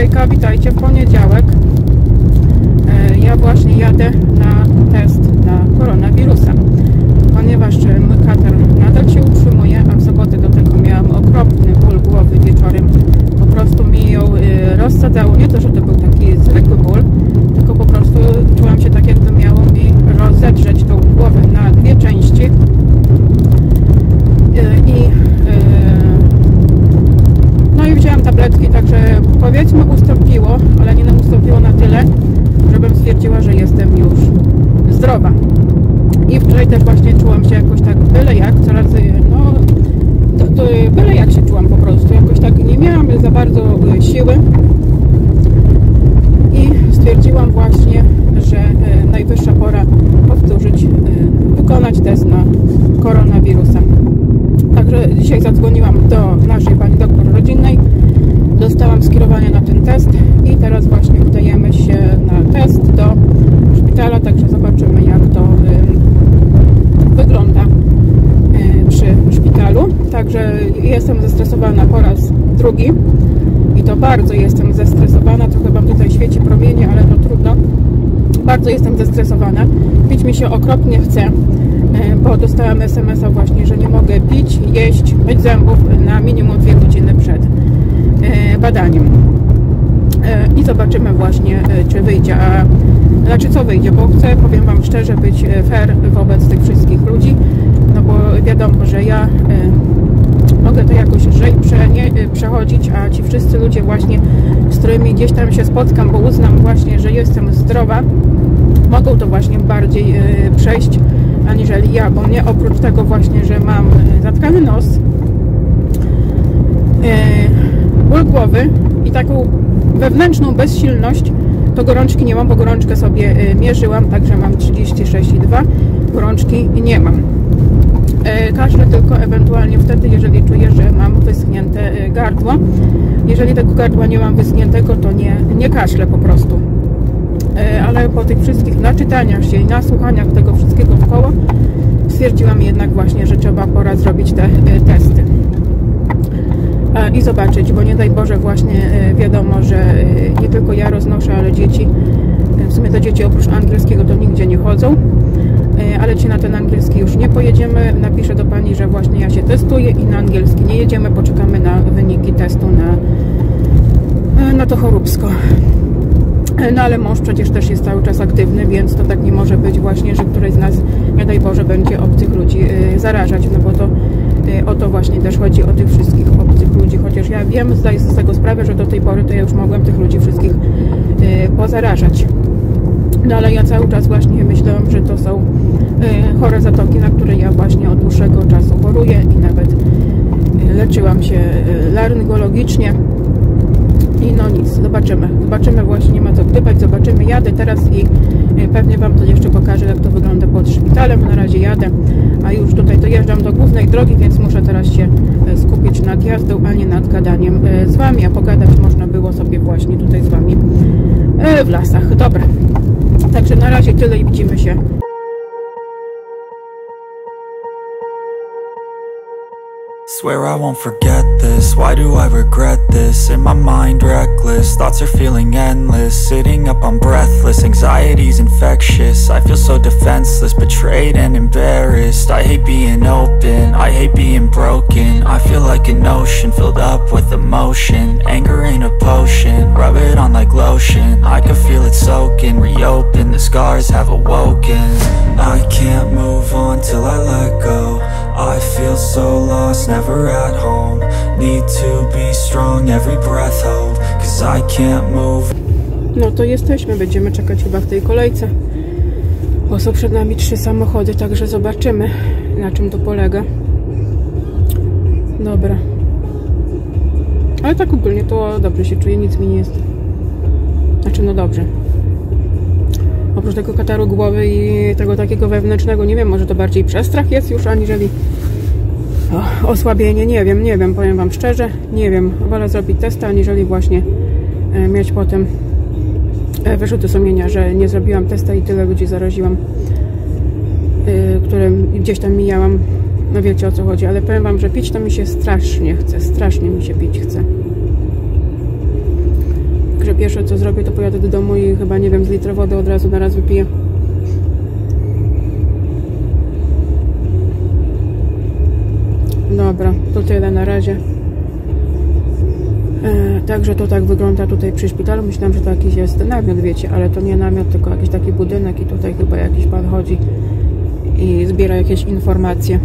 Hejka, witajcie w poniedziałek. Ja właśnie jadę na test na koronawirusa, ponieważ mój katar nadal się utrzymuje, a w sobotę do tego miałam okropny ból głowy wieczorem. Po prostu mi ją rozsadzało, nie to, że to był taki zwykły ból, tylko po prostu czułam się tak, jakby miało mi rozedrzeć tą głowę na dwie części. No i wzięłam tabletki, także powiedzmy ustąpiło, ale nie ustąpiło na tyle, żebym stwierdziła, że jestem już zdrowa. I wczoraj też właśnie czułam się jakoś tak byle jak, coraz, no to byle jak się czułam po prostu, jakoś tak nie miałam za bardzo siły i stwierdziłam właśnie, że najwyższa pora powtórzyć, wykonać test na koronawirusa. Także dzisiaj zadzwoniłam do naszej pani doktor rodzinnej, dostałam skierowanie na ten test i teraz właśnie udajemy się na test do szpitala, także zobaczymy, jak to wygląda przy szpitalu. Także jestem zestresowana po raz drugi i to bardzo jestem zestresowana, trochę wam tutaj świeci promienie, ale to trudno. Bardzo jestem zestresowana, pić mi się okropnie chce, bo dostałam SMS-a właśnie, że nie mogę pić, jeść, myć zębów na minimum 2 godziny przed badaniem. I zobaczymy właśnie, czy wyjdzie, znaczy co wyjdzie, bo chcę, powiem wam szczerze, być fair wobec tych wszystkich ludzi, no bo wiadomo, że ja mogę to jakoś lżej przechodzić, a ci wszyscy ludzie właśnie, z którymi gdzieś tam się spotkam, bo uznam właśnie, że jestem zdrowa, mogą to właśnie bardziej przejść aniżeli ja, bo mnie oprócz tego właśnie, że mam zatkany nos, ból głowy i taką wewnętrzną bezsilność, to gorączki nie mam, bo gorączkę sobie mierzyłam, także mam 36,2, gorączki nie mam. Kaszlę tylko ewentualnie wtedy, jeżeli czuję, że mam wyschnięte gardło. Jeżeli tego gardła nie mam wyschniętego, to nie kaszlę po prostu. Ale po tych wszystkich naczytaniach się i nasłuchaniach tego wszystkiego wkoło stwierdziłam jednak właśnie, że trzeba pora zrobić te testy i zobaczyć, bo nie daj Boże właśnie wiadomo, że nie tylko ja roznoszę, ale dzieci, w sumie te dzieci oprócz angielskiego to nigdzie nie chodzą, ale ci na ten angielski już nie pojedziemy. Napiszę do pani, że właśnie ja się testuję i na angielski nie jedziemy, poczekamy na wyniki testu na to choróbsko. No ale mąż przecież też jest cały czas aktywny, więc to tak nie może być właśnie, że któryś z nas, nie daj Boże, będzie obcych ludzi zarażać, no bo to o to właśnie też chodzi, o tych wszystkich obcych ludzi, chociaż ja wiem, zdaję sobie z tego sprawę, że do tej pory to ja już mogłem tych ludzi wszystkich pozarażać. No ale ja cały czas właśnie myślałam, że to są chore zatoki, na które ja właśnie od dłuższego czasu choruję i nawet leczyłam się laryngologicznie. I no nic, zobaczymy właśnie, nie ma co gdybać, zobaczymy, jadę teraz i pewnie wam to jeszcze pokażę, jak to wygląda pod szpitalem. Na razie jadę, a już tutaj dojeżdżam do głównej drogi, więc muszę teraz się skupić nad jazdą, a nie nad gadaniem z wami, a pogadać można było sobie właśnie tutaj z wami w lasach. Dobra, także na razie tyle i widzimy się. Swear I won't forget this, why do I regret this? In my mind reckless, thoughts are feeling endless. Sitting up, I'm breathless, anxiety's infectious. I feel so defenseless, betrayed and embarrassed. I hate being open, I hate being broken. I feel like an ocean filled up with emotion. Anger ain't a potion, rub it on like lotion. I can feel it soaking, reopen, the scars have awoken. I can't move on till I let go. I feel so lost, never at home. Need to be strong, every breath hold, 'cause I can't move. No to jesteśmy, będziemy czekać chyba w tej kolejce, bo są przed nami 3 samochody, także zobaczymy, na czym to polega. Dobra. Ale tak ogólnie to dobrze się czuję, nic mi nie jest. Znaczy no dobrze. Oprócz tego kataru głowy i tego takiego wewnętrznego, nie wiem, może to bardziej przestrach jest już, aniżeli osłabienie, nie wiem, powiem wam szczerze, nie wiem, wolę zrobić test, aniżeli właśnie mieć potem wyrzuty sumienia, że nie zrobiłam testa i tyle ludzi zaraziłam, którym gdzieś tam mijałam, no wiecie o co chodzi, ale powiem wam, że pić to mi się strasznie chce, strasznie mi się pić chce. pierwsze co zrobię, to pojadę do domu i chyba, nie wiem, z litra wody od razu na raz wypiję. Dobra, to tyle na razie. Także to tak wygląda tutaj przy szpitalu. Myślałam, że to jakiś jest namiot, wiecie, ale to nie namiot, tylko jakiś taki budynek i tutaj chyba jakiś pan chodzi i zbiera jakieś informacje.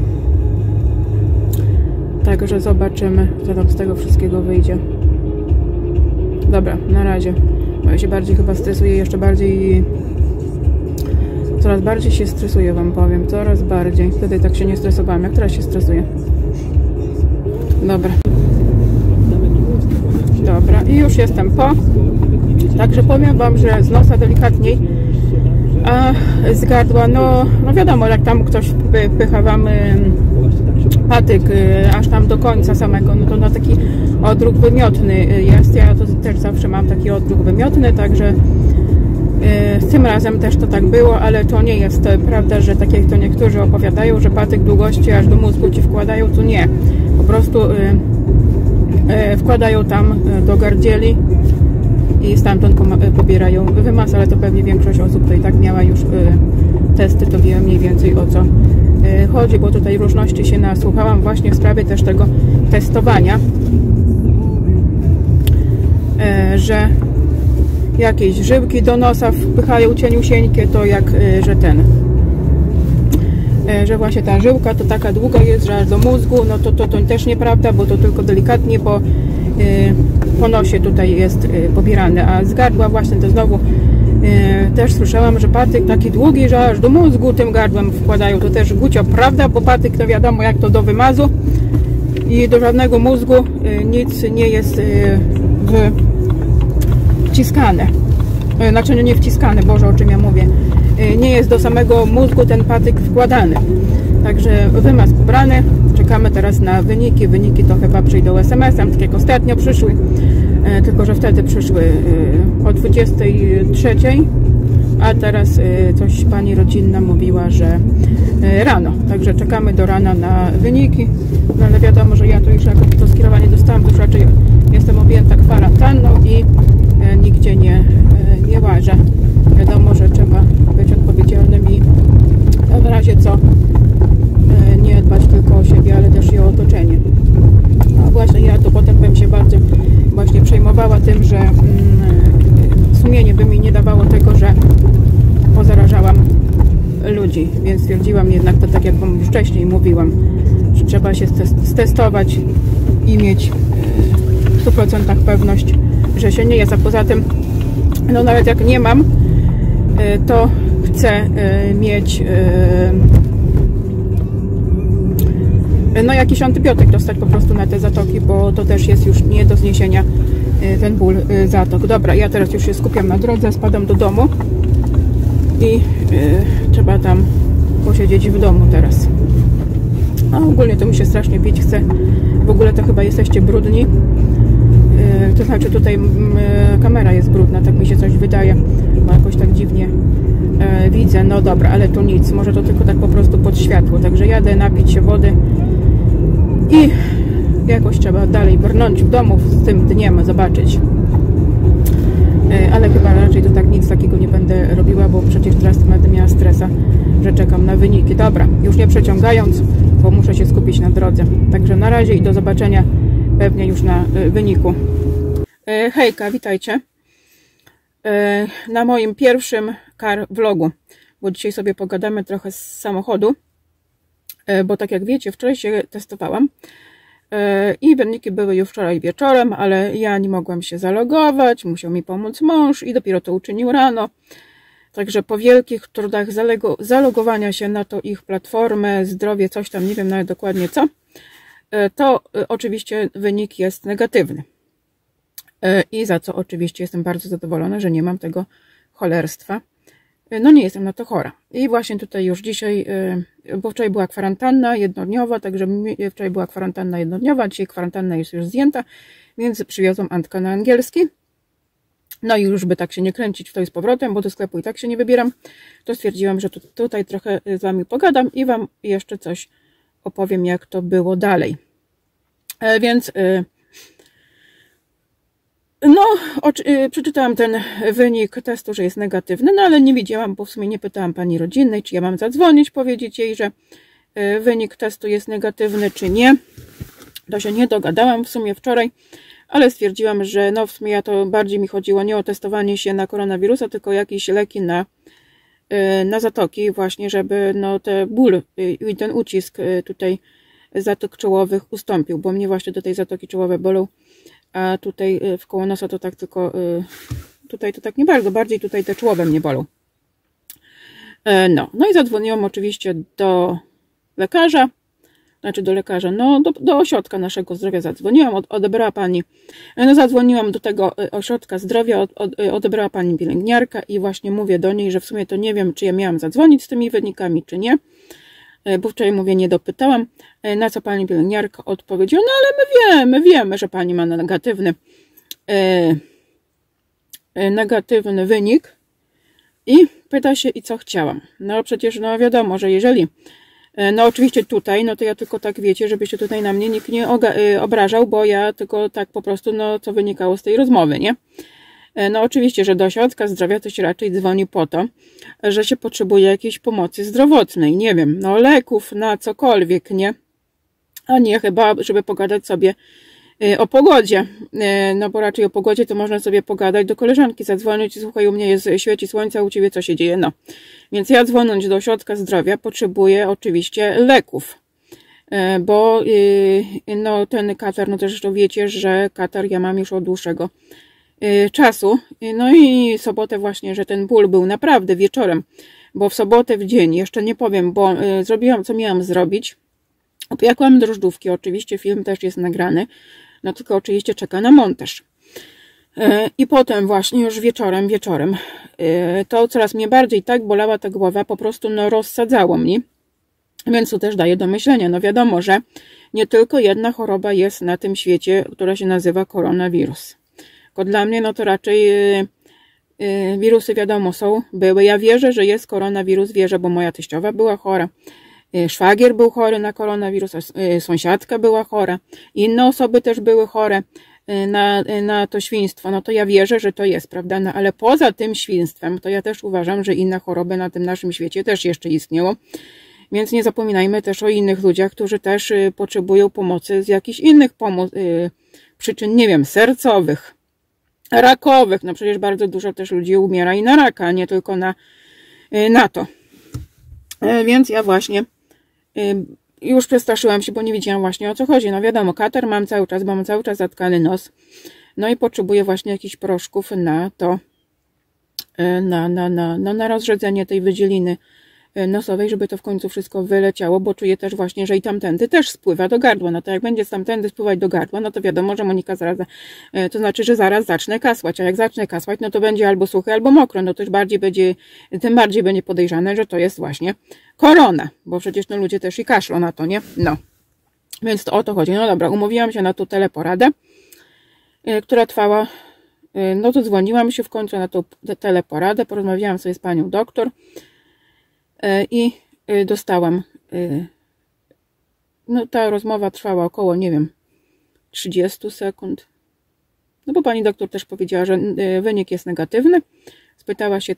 Także zobaczymy, co tam z tego wszystkiego wyjdzie. Dobra, na razie. Bo ja się bardziej chyba stresuję, jeszcze bardziej... Coraz bardziej się stresuję, wam powiem. Coraz bardziej. Wtedy tak się nie stresowałam, jak teraz się stresuję. Dobra. Dobra, i już jestem po. Także powiem wam, że z nosa delikatniej, a z gardła, no wiadomo, jak tam ktoś pycha wam patyk aż tam do końca samego, no to na taki odruch wymiotny jest. Ja to też zawsze mam taki odruch wymiotny, także tym razem też to tak było, ale to nie jest prawda, że tak jak to niektórzy opowiadają, że patyk długości aż do mózgu ci wkładają, to nie. Po prostu wkładają tam do gardzieli i stamtąd pobierają wymaz, ale to pewnie większość osób tutaj tak miała już testy, to wie mniej więcej o co chodzi, bo tutaj różności się nasłuchałam właśnie w sprawie też tego testowania, że jakieś żyłki do nosa wpychają cieniusieńkie, to jak, że że właśnie ta żyłka to taka długa jest, że aż do mózgu, no to też nieprawda, bo to tylko delikatnie po nosie tutaj jest pobierane, a z gardła właśnie to znowu też słyszałam, że patyk taki długi, że aż do mózgu tym gardłem wkładają, to też gucio prawda, bo patyk to wiadomo jak to do wymazu i do żadnego mózgu nic nie jest wciskane, znaczy nie wciskane, Boże, o czym ja mówię, nie jest do samego mózgu ten patyk wkładany. Także wymaz pobrany, czekamy teraz na wyniki. Wyniki to chyba przyjdą SMS-em, tak jak ostatnio przyszły, tylko że wtedy przyszły o 23, a teraz coś pani rodzinna mówiła, że rano. Także czekamy do rana na wyniki, no ale wiadomo, że ja to już jako to skierowanie dostałam, to już raczej jestem objęta kwarantanną i nigdzie nie łażę. Wiadomo, że trzeba być odpowiedzialnym i w razie co nie dbać tylko o siebie, ale też i o otoczenie. No właśnie ja to potem bym się bardzo właśnie przejmowała tym, że sumienie by mi nie dawało tego, że pozarażałam ludzi, więc stwierdziłam jednak to, tak jak wam już wcześniej mówiłam, że trzeba się stestować i mieć w 100% pewność, że się nie jest, a poza tym no nawet jak nie mam, to chcę mieć no jakiś antybiotyk dostać po prostu na te zatoki, bo to też jest już nie do zniesienia ten ból zatok. Dobra, ja teraz już się skupiam na drodze, spadam do domu i trzeba tam posiedzieć w domu teraz. A ogólnie to mi się strasznie pić chce. W ogóle to chyba jesteście brudni. To znaczy tutaj kamera jest brudna, tak mi się coś wydaje, bo jakoś tak dziwnie widzę. No dobra, ale to nic, może to tylko tak po prostu pod światło, także jadę napić się wody i jakoś trzeba dalej brnąć w domu z tym dniem, zobaczyć. Ale chyba raczej to tak nic takiego nie będę robiła, bo przecież teraz będę miała stresa, że czekam na wyniki. Dobra, już nie przeciągając, bo muszę się skupić na drodze. Także na razie i do zobaczenia pewnie już na wyniku. Hejka, witajcie na moim pierwszym car vlogu, bo dzisiaj sobie pogadamy trochę z samochodu, bo tak jak wiecie, wczoraj się testowałam i wyniki były już wczoraj wieczorem, ale ja nie mogłam się zalogować, musiał mi pomóc mąż i dopiero to uczynił rano. Także po wielkich trudach zalogowania się na to ich platformę, zdrowie, coś tam, nie wiem nawet dokładnie co, to oczywiście wynik jest negatywny. I za co oczywiście jestem bardzo zadowolona, że nie mam tego cholerstwa. No nie jestem na to chora. I właśnie tutaj już dzisiaj, bo wczoraj była kwarantanna jednodniowa, także wczoraj była kwarantanna jednodniowa, dzisiaj kwarantanna jest już zdjęta, więc przywiozłam Antka na angielski. No i już by tak się nie kręcić w to i z powrotem, bo do sklepu i tak się nie wybieram, to stwierdziłam, że tutaj trochę z wami pogadam i wam jeszcze coś opowiem, jak to było dalej. Więc No, przeczytałam ten wynik testu, że jest negatywny, no ale nie widziałam, bo w sumie nie pytałam pani rodzinnej, czy ja mam zadzwonić, powiedzieć jej, że wynik testu jest negatywny, czy nie. To się nie dogadałam w sumie wczoraj, ale stwierdziłam, że no w sumie to bardziej mi chodziło nie o testowanie się na koronawirusa, tylko jakieś leki na zatoki właśnie, żeby no te ból i ten ucisk tutaj zatok czołowych ustąpił, bo mnie właśnie do tej zatoki czołowe bolą, a tutaj w koło nosa to tak tylko, tutaj to tak nie bardzo, bardziej tutaj te czołowe mnie bolą. No i zadzwoniłam oczywiście do lekarza, no do ośrodka naszego zdrowia zadzwoniłam, odebrała pani, no zadzwoniłam do tego ośrodka zdrowia, odebrała pani pielęgniarka i właśnie mówię do niej, że w sumie to nie wiem, czy ja miałam zadzwonić z tymi wynikami, czy nie, bo wczoraj mówię, nie dopytałam, na co pani pielęgniarka odpowiedziała, no ale my wiemy, że pani ma negatywny wynik i pyta się, i co chciałam. No przecież no wiadomo, że jeżeli no oczywiście tutaj, no to ja tylko tak wiecie, żeby się tutaj na mnie nikt nie obrażał, bo ja tylko tak po prostu, no co wynikało z tej rozmowy, nie? No oczywiście, że do ośrodka zdrowia to się raczej dzwoni po to, że się potrzebuje jakiejś pomocy zdrowotnej, nie wiem, no leków na cokolwiek, nie? A nie chyba, żeby pogadać sobie o pogodzie, no bo raczej o pogodzie to można sobie pogadać, do koleżanki zadzwonić, słuchaj, u mnie jest, świeci słońce, u ciebie co się dzieje, no. Więc ja dzwoniąc do ośrodka zdrowia potrzebuję oczywiście leków, bo no ten katar, no też zresztą wiecie, że katar ja mam już od dłuższego czasu, no i sobotę właśnie, że ten ból był naprawdę wieczorem, bo w sobotę w dzień, jeszcze nie powiem, bo zrobiłam co miałam zrobić, opiekłam drożdżówki, oczywiście film też jest nagrany, no tylko oczywiście czeka na montaż. I potem właśnie już wieczorem, to coraz mnie bardziej tak bolała ta głowa, po prostu no rozsadzało mnie, więc to też daje do myślenia. No wiadomo, że nie tylko jedna choroba jest na tym świecie, która się nazywa koronawirus. Tylko dla mnie no to raczej wirusy wiadomo były. Ja wierzę, że jest koronawirus, wierzę, bo moja teściowa była chora. Szwagier był chory na koronawirusa, sąsiadka była chora, inne osoby też były chore na to świństwo, no to ja wierzę, że to jest, prawda, no ale poza tym świństwem, to ja też uważam, że inne choroby na tym naszym świecie też jeszcze istnieją, więc nie zapominajmy też o innych ludziach, którzy też potrzebują pomocy z jakichś innych przyczyn, nie wiem, sercowych, rakowych, no przecież bardzo dużo też ludzi umiera i na raka, nie tylko na to. Więc ja właśnie już przestraszyłam się, bo nie wiedziałam właśnie o co chodzi. No wiadomo, katar mam cały czas, bo mam cały czas zatkany nos. No i potrzebuję właśnie jakichś proszków na to, na rozrzedzenie tej wydzieliny nosowej, żeby to w końcu wszystko wyleciało, bo czuję też właśnie, że i tamtędy też spływa do gardła. No to jak będzie tamtędy spływać do gardła, no to wiadomo, że Monika zaraz, to znaczy, że zaraz zacznę kasłać, a jak zacznę kasłać, no to będzie albo suche, albo mokro, no to już tym bardziej będzie podejrzane, że to jest właśnie korona, bo przecież no ludzie też i kaszlą na to, nie? No. Więc to o to chodzi. No dobra, umówiłam się na tą teleporadę, która trwała, no to dzwoniłam się w końcu na tą teleporadę, porozmawiałam sobie z panią doktor, i dostałam, no ta rozmowa trwała około, nie wiem, 30 sekund, no bo pani doktor też powiedziała, że wynik jest negatywny, spytała się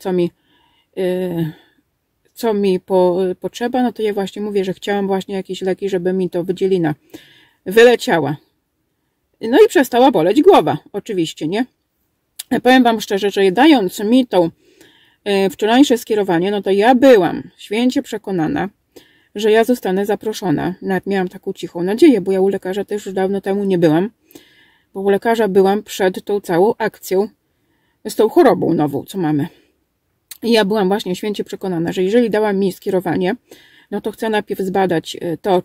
co mi potrzeba, no to ja właśnie mówię, że chciałam właśnie jakieś leki, żeby mi to wydzielina wyleciała, no i przestała boleć głowa, oczywiście, nie? Powiem wam szczerze, że dając mi tą wczorajsze skierowanie, no to ja byłam święcie przekonana, że ja zostanę zaproszona. Nawet miałam taką cichą nadzieję, bo ja u lekarza też już dawno temu nie byłam, bo u lekarza byłam przed tą całą akcją z tą chorobą nową, co mamy. I ja byłam właśnie święcie przekonana, że jeżeli dała mi skierowanie, no to chcę najpierw zbadać to,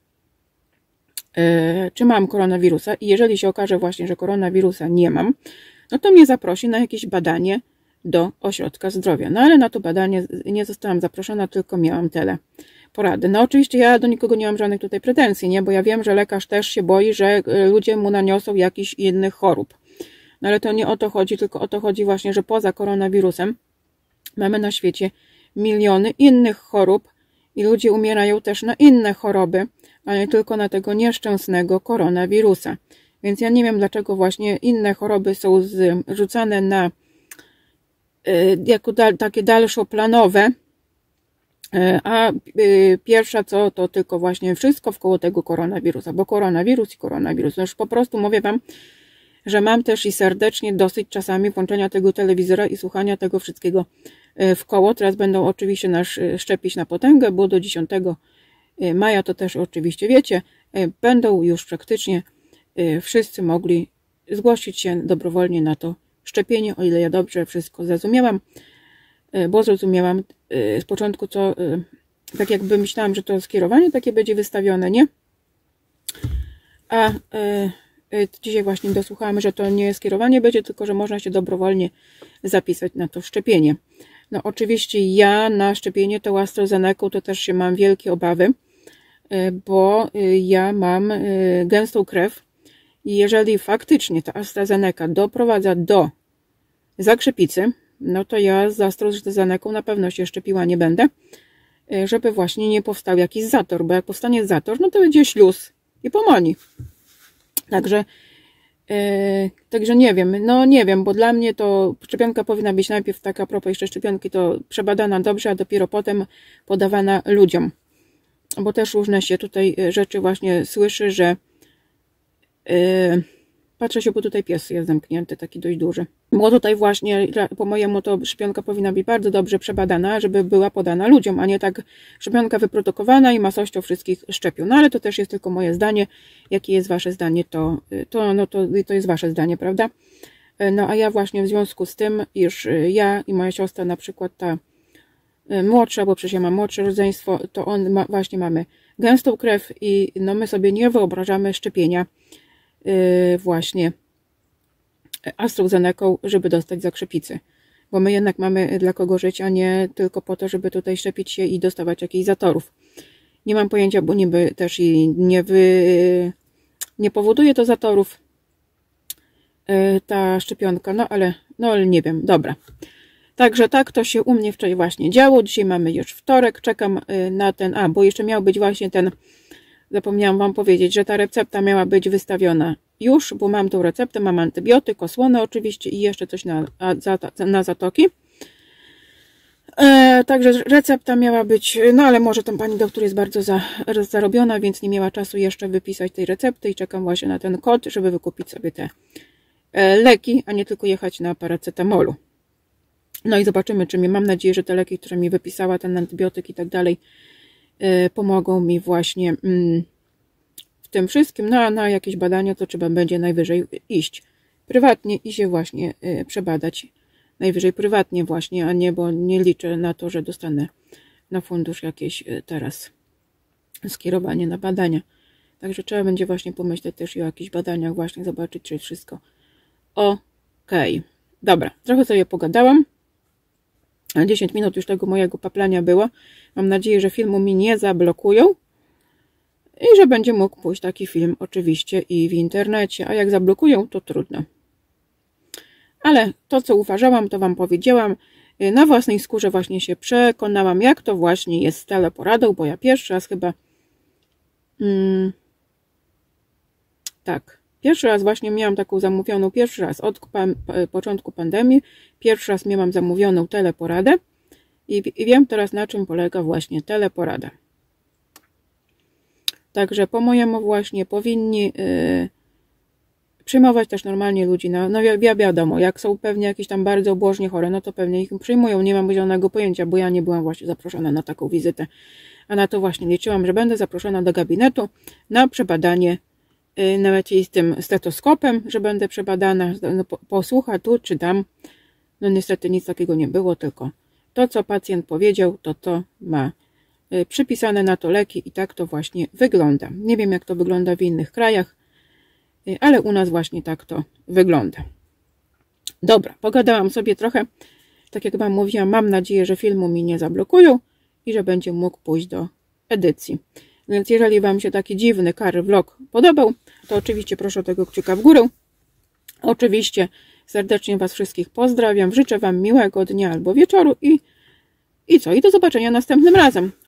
czy mam koronawirusa i jeżeli się okaże właśnie, że koronawirusa nie mam, no to mnie zaprosi na jakieś badanie do ośrodka zdrowia. No ale na to badanie nie zostałam zaproszona, tylko miałam teleporadę. No oczywiście ja do nikogo nie mam żadnych tutaj pretensji, nie? Bo ja wiem, że lekarz też się boi, że ludzie mu naniosą jakichś innych chorób. No ale to nie o to chodzi, tylko o to chodzi właśnie, że poza koronawirusem mamy na świecie miliony innych chorób i ludzie umierają też na inne choroby, a nie tylko na tego nieszczęsnego koronawirusa. Więc ja nie wiem, dlaczego właśnie inne choroby są rzucane na jako takie dalszoplanowe, a pierwsza co, to tylko właśnie wszystko wkoło tego koronawirusa, bo koronawirus i koronawirus. No już po prostu mówię Wam, że mam też i serdecznie dosyć czasami włączenia tego telewizora i słuchania tego wszystkiego w koło. Teraz będą oczywiście nas szczepić na potęgę, bo do 10 maja, to też oczywiście wiecie, będą już praktycznie wszyscy mogli zgłosić się dobrowolnie na to szczepienie, o ile ja dobrze wszystko zrozumiałam, bo zrozumiałam z początku, co tak jakby myślałam, że to skierowanie takie będzie wystawione, nie? A dzisiaj właśnie dosłuchałam, że to nie skierowanie będzie, tylko że można się dobrowolnie zapisać na to szczepienie. No oczywiście ja na szczepienie tą AstraZeneką to też się mam wielkie obawy, bo ja mam gęstą krew i jeżeli faktycznie ta AstraZeneca doprowadza do zakrzepicy, no to ja z AstraZeneką na pewno się szczepiła nie będę, żeby właśnie nie powstał jakiś zator, bo jak powstanie zator, no to będzie śluz i pomoni. Także nie wiem, no nie wiem, bo dla mnie to szczepionka powinna być najpierw taka, a propos jeszcze szczepionki, to przebadana dobrze, a dopiero potem podawana ludziom. Bo też różne się tutaj rzeczy właśnie słyszy, że patrzę się, bo tutaj pies jest zamknięty, taki dość duży. Bo tutaj właśnie po mojemu to szczepionka powinna być bardzo dobrze przebadana, żeby była podana ludziom, a nie tak szczepionka wyprodukowana i masością wszystkich szczepią. No ale to też jest tylko moje zdanie. Jakie jest wasze zdanie, to jest wasze zdanie, prawda? No a ja właśnie w związku z tym, iż ja i moja siostra, na przykład ta młodsza, bo przecież ja mam młodsze rodzeństwo, to właśnie mamy gęstą krew i no my sobie nie wyobrażamy szczepienia właśnie AstraZeneką, żeby dostać zakrzepicy. Bo my jednak mamy dla kogo żyć, a nie tylko po to, żeby tutaj szczepić się i dostawać jakichś zatorów. Nie mam pojęcia, bo niby też i nie powoduje to zatorów ta szczepionka, no ale nie wiem, dobra. Także tak to się u mnie wczoraj właśnie działo. Dzisiaj mamy już wtorek, czekam na ten, bo jeszcze miał być właśnie ten, zapomniałam Wam powiedzieć, że ta recepta miała być wystawiona już, bo mam tą receptę, mam antybiotyk, osłonę oczywiście i jeszcze coś na zatoki. Także recepta miała być, no ale może tam pani doktor jest bardzo zarobiona, więc nie miała czasu jeszcze wypisać tej recepty i czekam właśnie na ten kod, żeby wykupić sobie te leki, a nie tylko jechać na paracetamolu. No i zobaczymy, czy mam nadzieję, że te leki, które mi wypisała, ten antybiotyk i tak dalej, pomogą mi właśnie w tym wszystkim. No a na jakieś badania to trzeba będzie najwyżej iść prywatnie i się właśnie przebadać. Najwyżej prywatnie właśnie, a nie, bo nie liczę na to, że dostanę na fundusz jakieś teraz skierowanie na badania. Także trzeba będzie właśnie pomyśleć też o jakichś badaniach, właśnie zobaczyć, czy jest wszystko ok. Dobra, trochę sobie pogadałam. 10 minut już tego mojego paplania było. Mam nadzieję, że filmu mi nie zablokują i że będzie mógł pójść taki film oczywiście i w internecie, a jak zablokują, to trudno. Ale to, co uważałam, to Wam powiedziałam. Na własnej skórze właśnie się przekonałam, jak to właśnie jest z teleporadą, bo ja pierwszy raz chyba pierwszy raz właśnie miałam taką zamówioną, pierwszy raz od początku pandemii, pierwszy raz miałam zamówioną teleporadę i wiem teraz, na czym polega właśnie teleporada. Także po mojemu właśnie powinni przyjmować też normalnie ludzi. No wiadomo, jak są pewnie jakieś tam bardzo obłożnie chore, no to pewnie ich przyjmują. Nie mam zielonego pojęcia, bo ja nie byłam właśnie zaproszona na taką wizytę. A na to właśnie liczyłam, że będę zaproszona do gabinetu na przebadanie, nawet i z tym stetoskopem, że będę przebadana, posłucha tu czy tam. No niestety nic takiego nie było, tylko to, co pacjent powiedział, to ma przypisane na to leki i tak to właśnie wygląda. Nie wiem, jak to wygląda w innych krajach, ale u nas właśnie tak to wygląda. Dobra, pogadałam sobie trochę. Tak jak Wam mówiłam, mam nadzieję, że filmu mi nie zablokują i że będzie mógł pójść do edycji. Więc jeżeli Wam się taki dziwny car vlog podobał, to oczywiście proszę o tego kciuka w górę. Oczywiście serdecznie Was wszystkich pozdrawiam. Życzę Wam miłego dnia albo wieczoru i do zobaczenia następnym razem.